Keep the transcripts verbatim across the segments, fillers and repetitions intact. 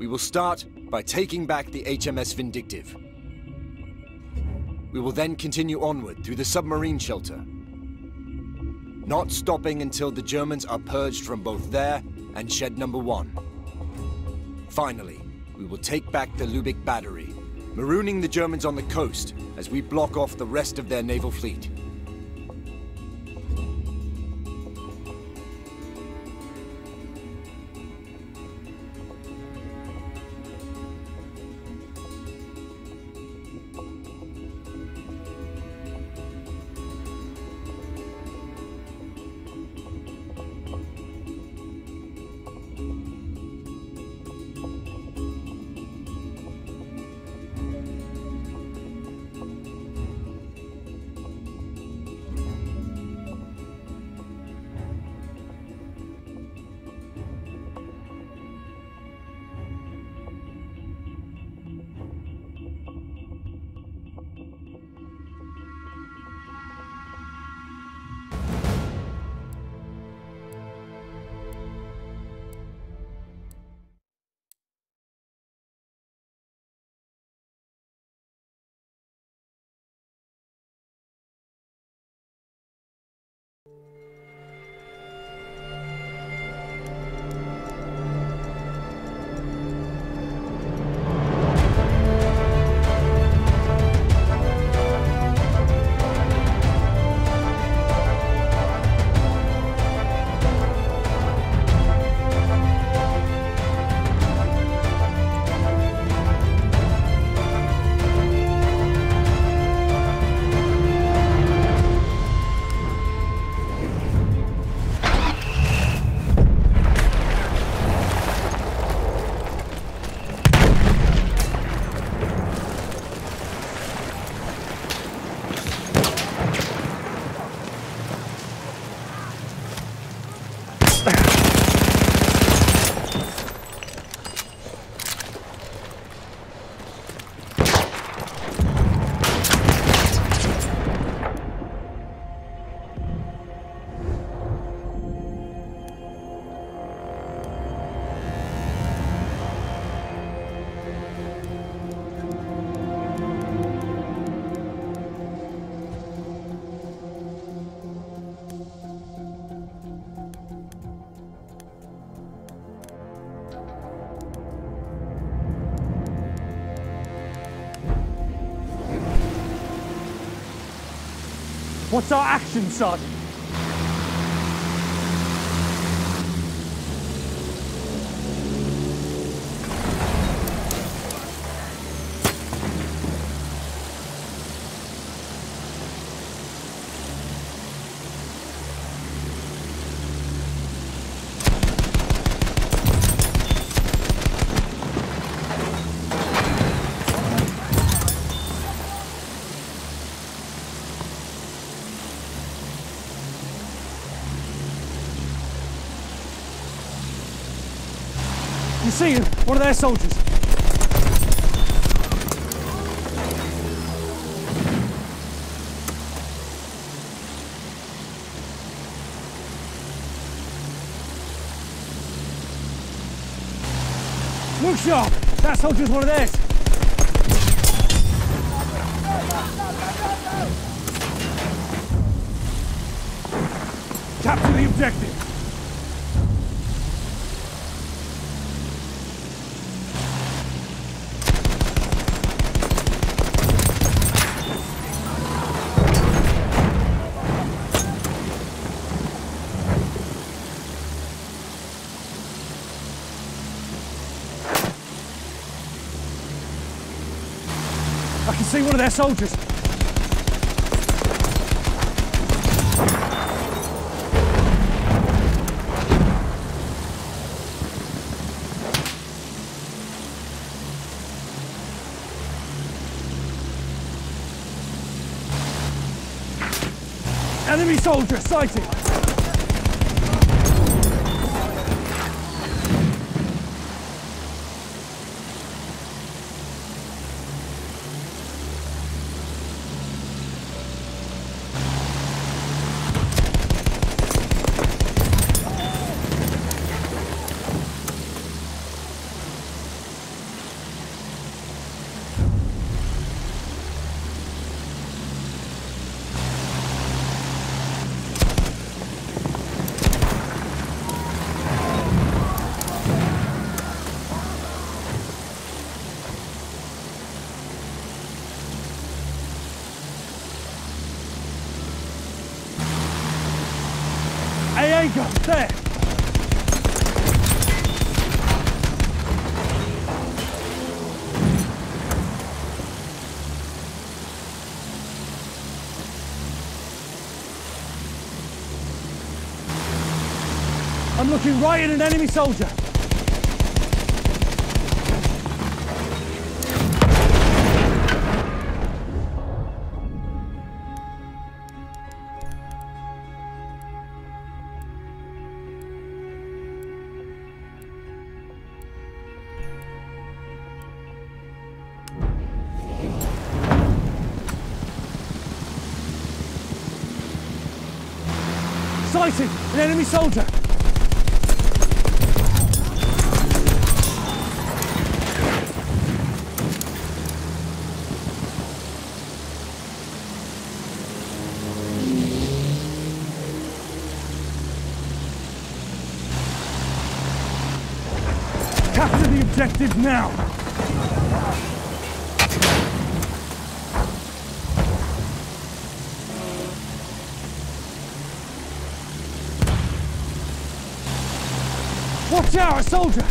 We will start by taking back the H M S Vindictive. We will then continue onward through the submarine shelter, not stopping until the Germans are purged from both there and Shed Number One. Finally, we will take back the Lubeck Battery, marooning the Germans on the coast as we block off the rest of their naval fleet. What's our action, Sergeant? You see him? One of their soldiers. Look sharp! That soldier's one of theirs. Capture the objective. I can see one of their soldiers. Enemy soldier sighted. There you go, there! I'm looking right at an enemy soldier. Sighted! An enemy soldier! Capture the objective now! Watch out, a soldier!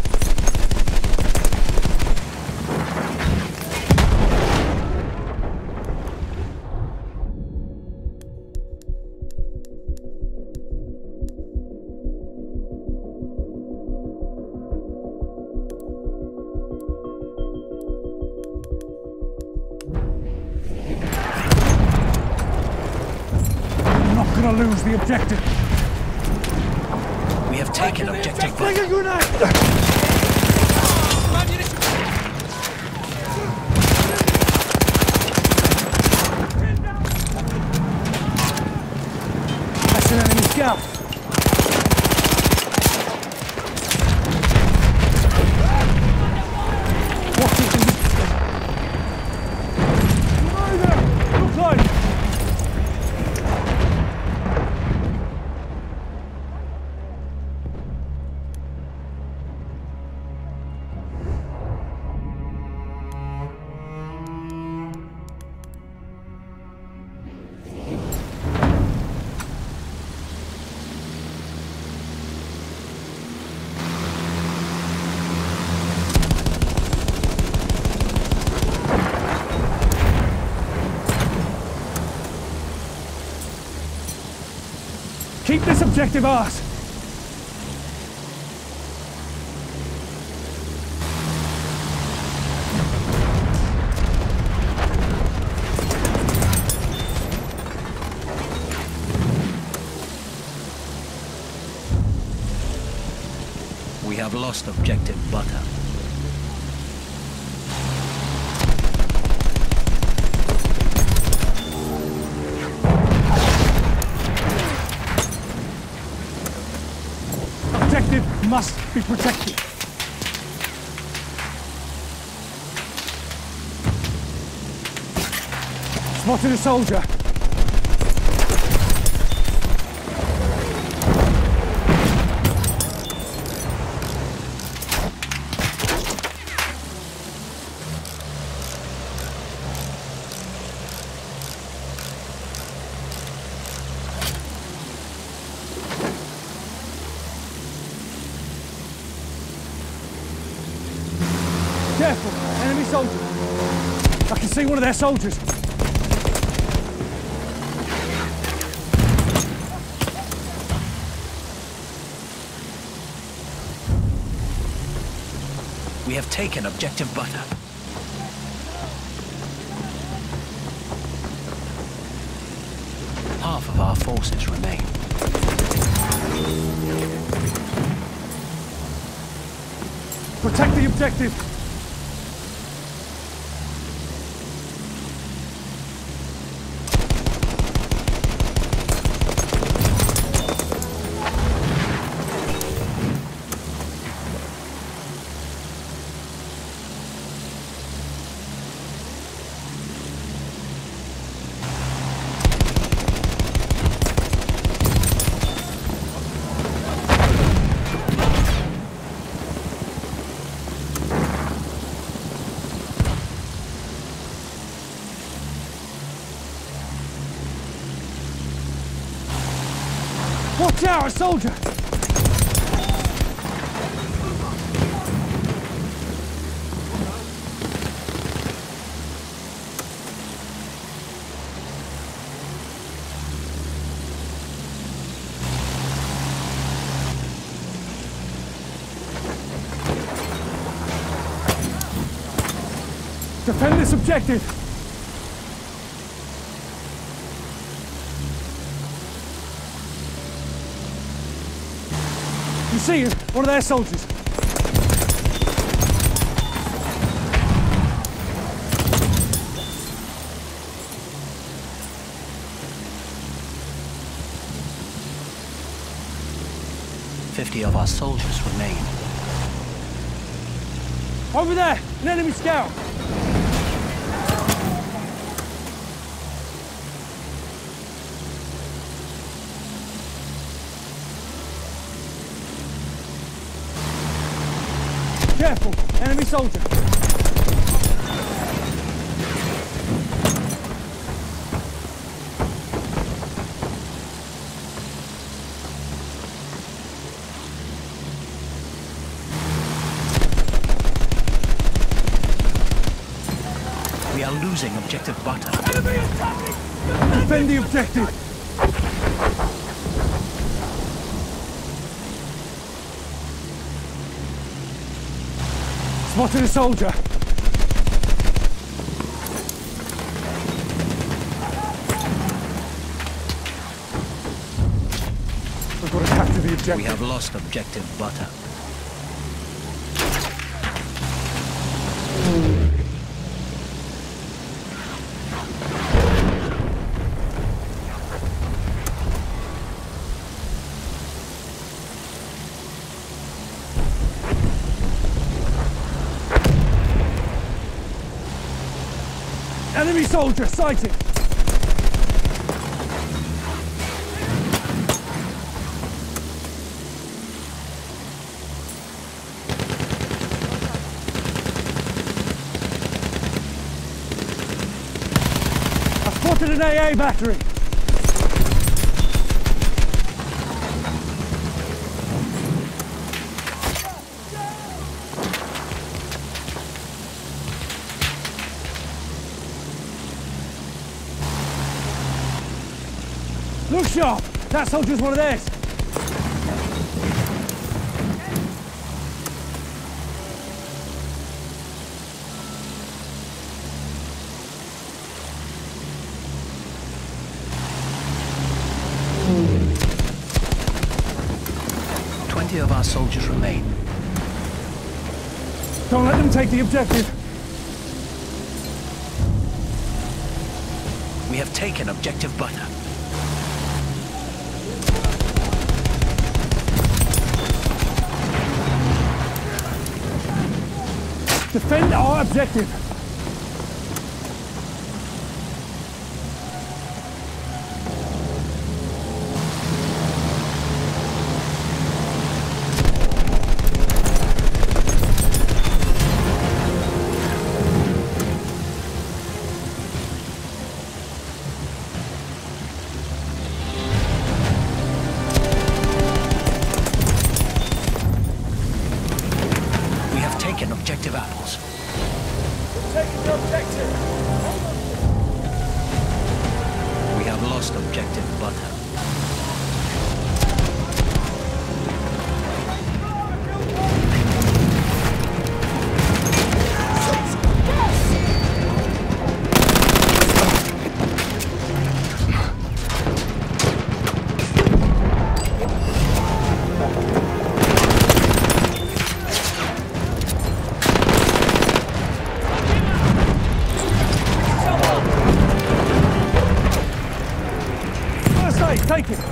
I'm not gonna lose the objective. We have taken objective. Bring a grenade! That's an enemy scout. Watch it. Right there. Look like. Keep this objective ours. We have lost objective butter. Objective must be protected. Spotted a soldier. Careful, enemy soldier. I can see one of their soldiers. We have taken objective butter. Half of our forces remain. Protect the objective. Watch out, a soldier! Defend this objective! You see him? One of their soldiers. Fifty of our soldiers remain. Over there! An enemy scout! Careful! Enemy soldier! We are losing objective butter. Enemy attacking! Defend the objective! Spotted a soldier! We've got to capture the objective. We have lost objective butter. Enemy soldier sighted! I spotted an A A battery! Look sharp! That soldier's one of theirs! Twenty of our soldiers remain. Don't let them take the objective! We have taken objective butter. Defend our objective! Objective apples. Taking the objective! We have lost objective butter. Take it!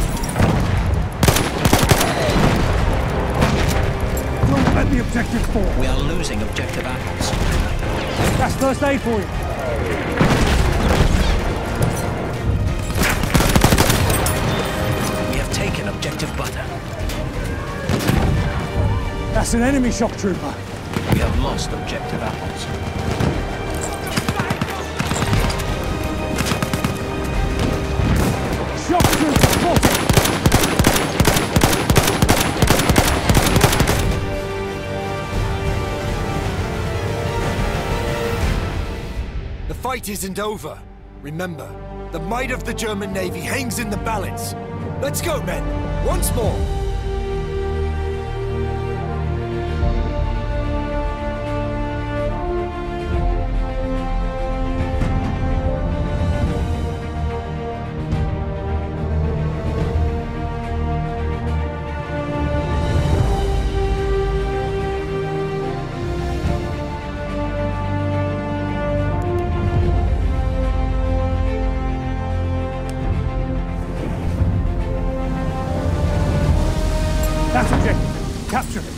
Don't let the objective fall! We are losing objective apples. That's first aid for you! We have taken objective butter. That's an enemy shock trooper! We have lost objective apples. Shock trooper spotted! fight isn't over. Remember, the might of the German Navy hangs in the balance. Let's go, men! Once more! That's objective. Capture it.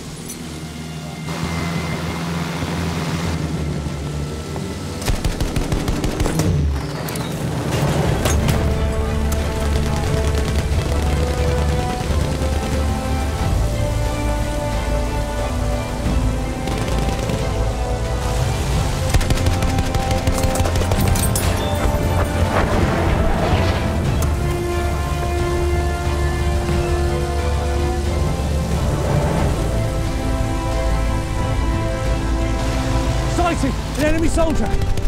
Sighting! An enemy soldier!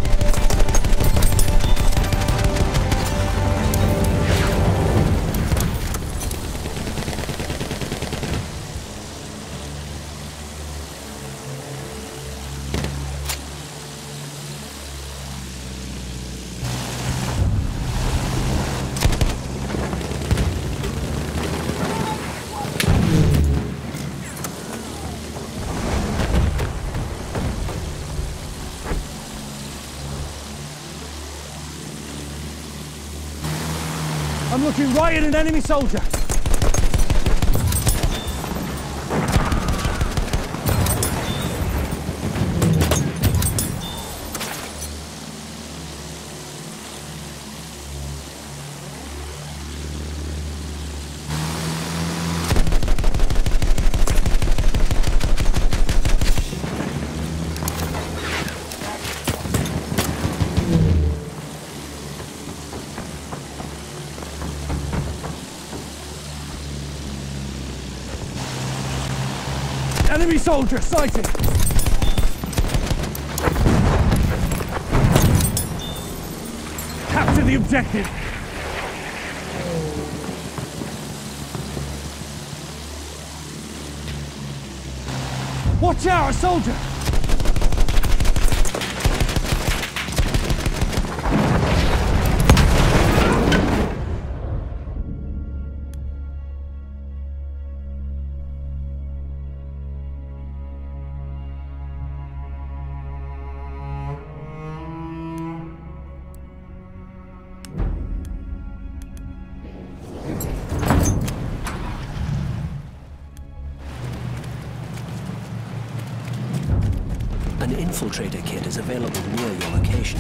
I'm looking right at an enemy soldier. Enemy soldier sighted! Capture the objective! Watch out, a soldier! An infiltrator kit is available near your location.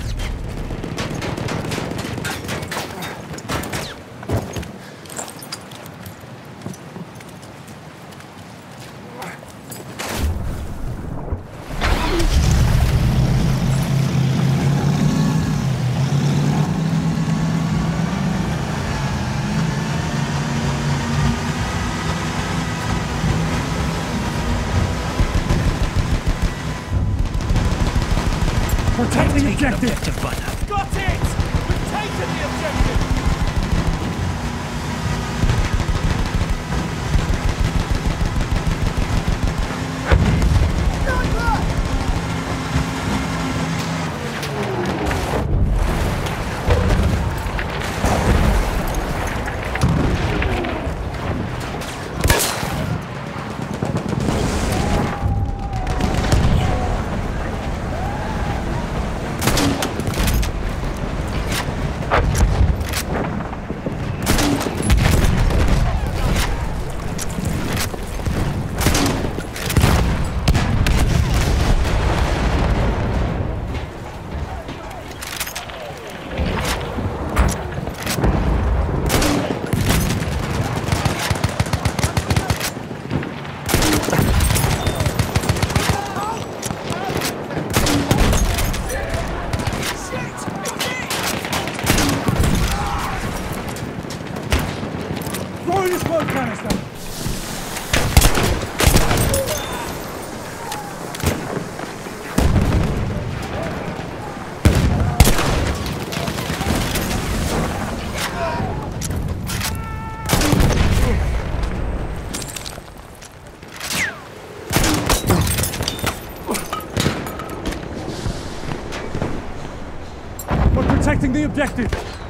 Protect the Taken objective! objective butter. Got it! We've taken the objective! Protecting the objective.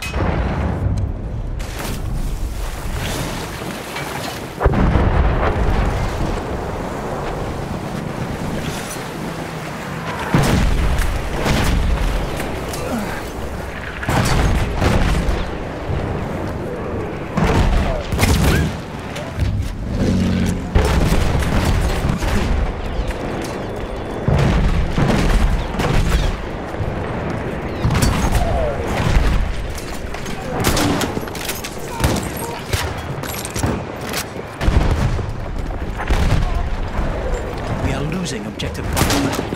Losing objective Bravo.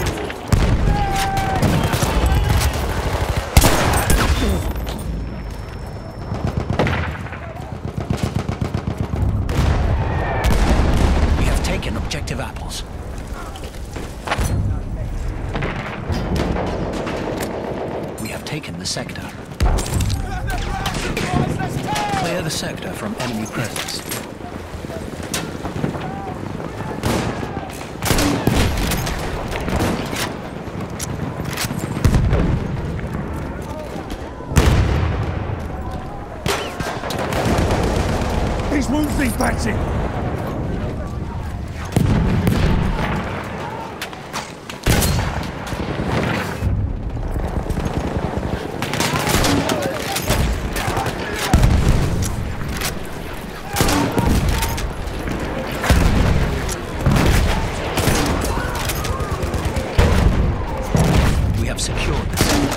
We have taken objective Apples. We have taken the sector. Clear the sector from enemy presence. These wounds need patching! We have secured the sector.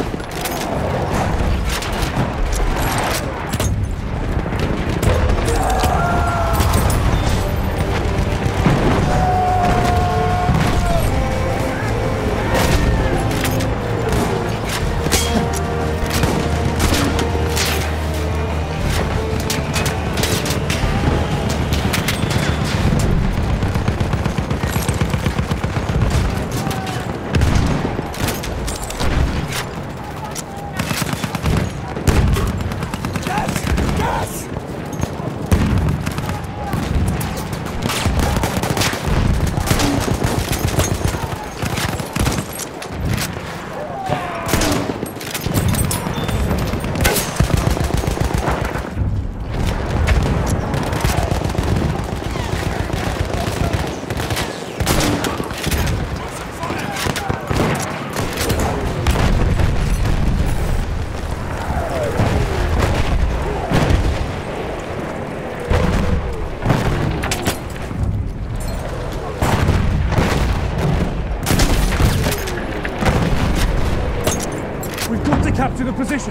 Capture the position!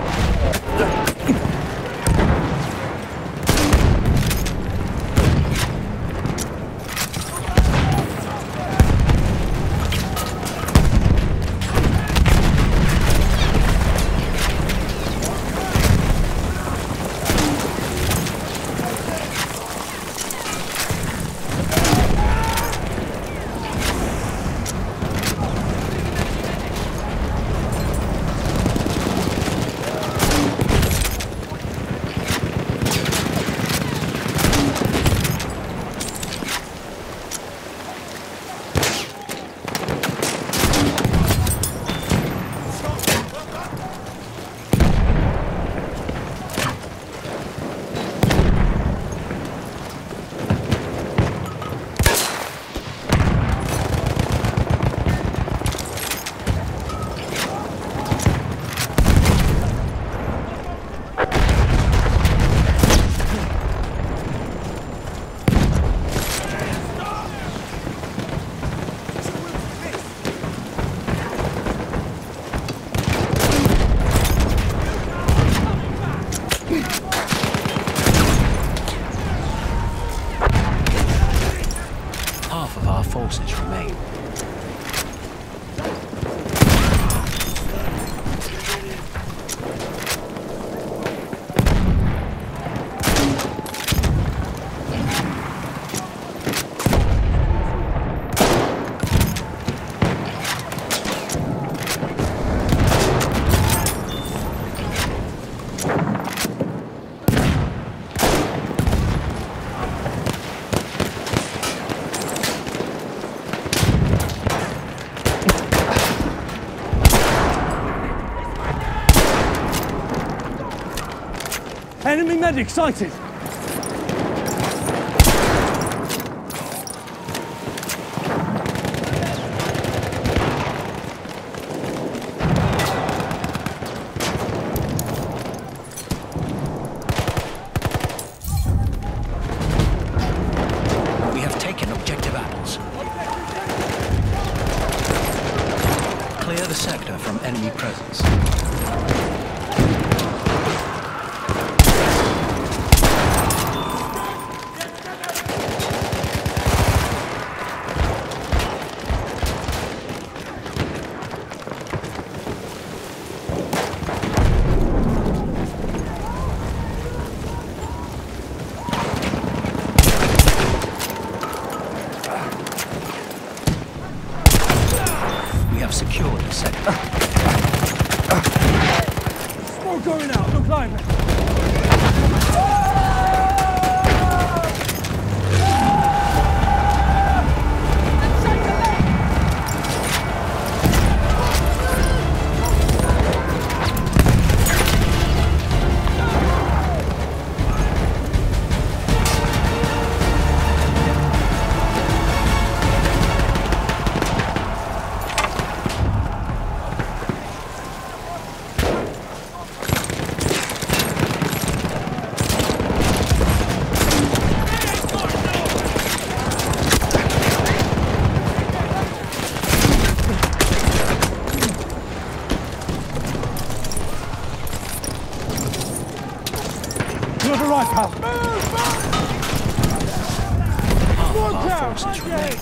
Enemy medic sighted! We have taken objective apples. Clear the sector from enemy presence. We have secured the sector. Smoke going out, look lively! You're the right, pal. Move! Our down! forces remain.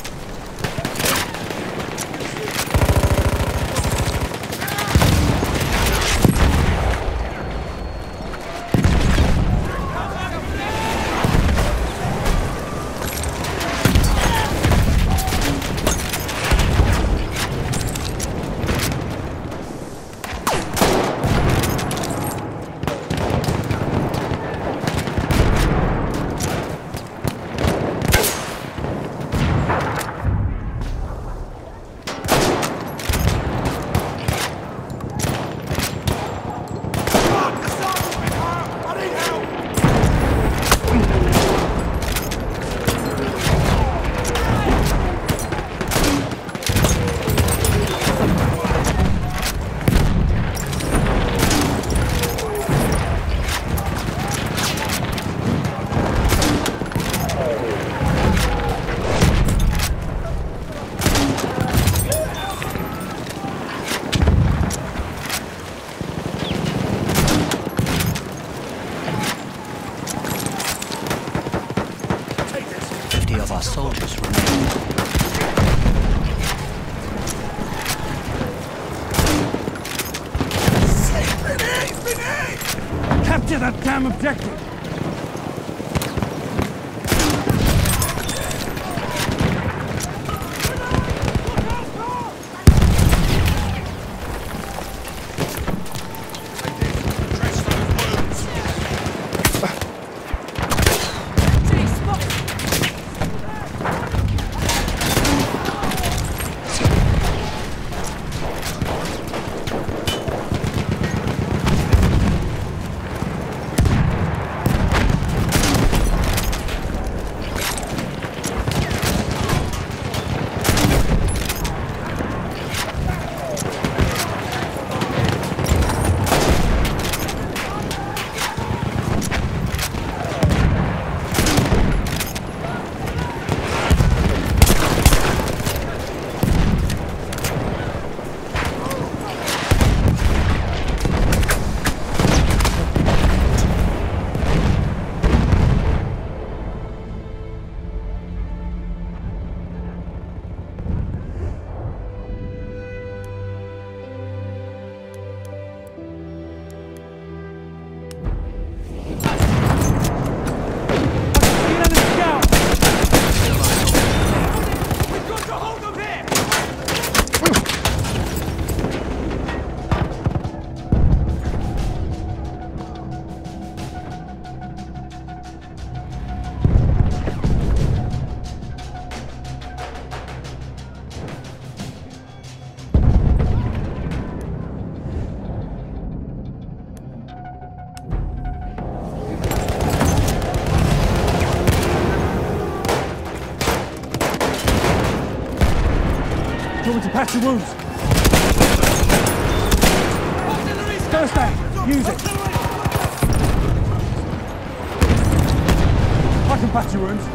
Fifty of our soldiers remain. Capture that damn objective! patch your wounds. First aid, use it. I can patch your wounds.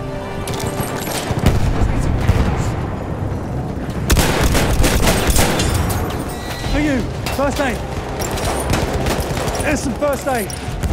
For you, first aid. There's some first aid.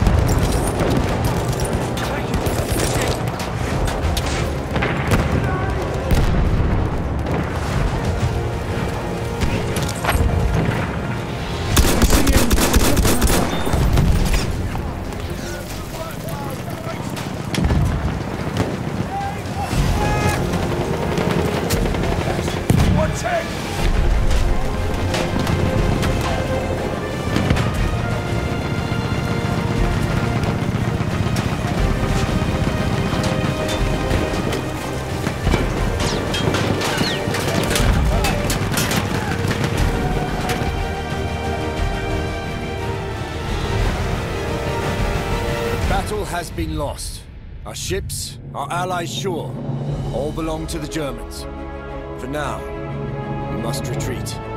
Has been lost. Our ships, our allies' shore, all belong to the Germans. For now, we must retreat.